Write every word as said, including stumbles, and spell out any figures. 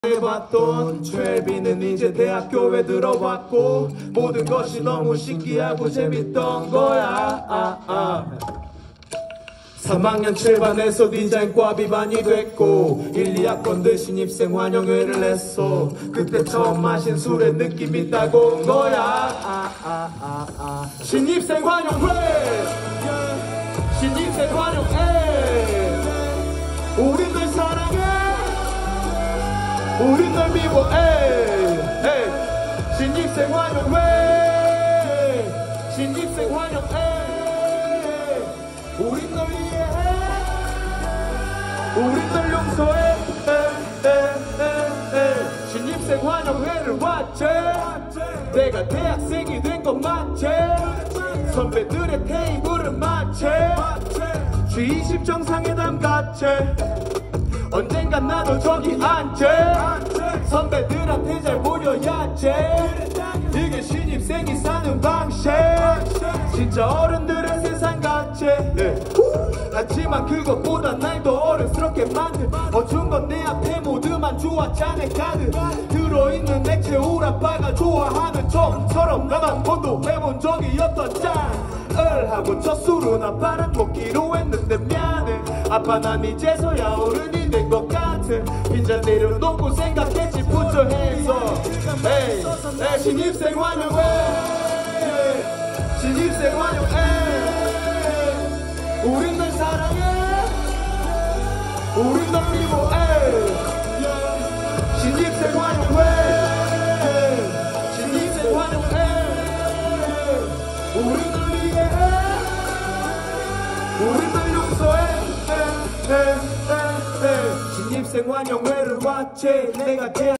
해봤던 최비는 이제 대학교에 들어왔고 모든 것이 너무 신기하고 재밌던 거야. 아, 아. 삼 학년 칠 반에서 디자인과 비반이 됐고 일, 이 학번들 신입생 환영회를 했어. 그때 처음 마신 술에 느낌 있다고 온 거야. 아, 아, 아, 아. 신입생 환영회, 신입생 환영회. 우린 널 사랑해, 우린 널 미워해. 에이. 신입생 환영회, 신입생 환영회. 우린 널 이해해, 우린 널 용서해. 에이, 에이, 에이. 신입생 환영회를 왔지. 내가 대학생이 된 건 맞지. 선배들의 테이블은 맞지. 지 이십 정상회담 같이 언젠간 나도 저기 앉지. 선배들한테 잘 보여야지. 이게 신입생이 사는 방식, 진짜 어른들의 세상 같지. 네. 하지만 그것보다 날 더 어른스럽게 만든 어준 건 내 앞에 모두만 좋았잖아. 가득 들어있는 액체 우라빠가 좋아하는 척처럼 난 한 번도 해본 적이 없던 짠을 하고 첫 술은 아빠랑 먹기로 했는데 미안해 아빠, 난 이제서야 어른이 된 것 같아. 빈잔 내려놓고 생각했지 부처해서. 에이, 에이. 신입생 환영회, 신입생 환영회. 우린 널 사랑해, 우린 널 미워해. 신입생 환영회, 신입생 환영회. 우린 널 이해해, 우린 널 용서해. 신입생 환영회를 왔지. 내가 제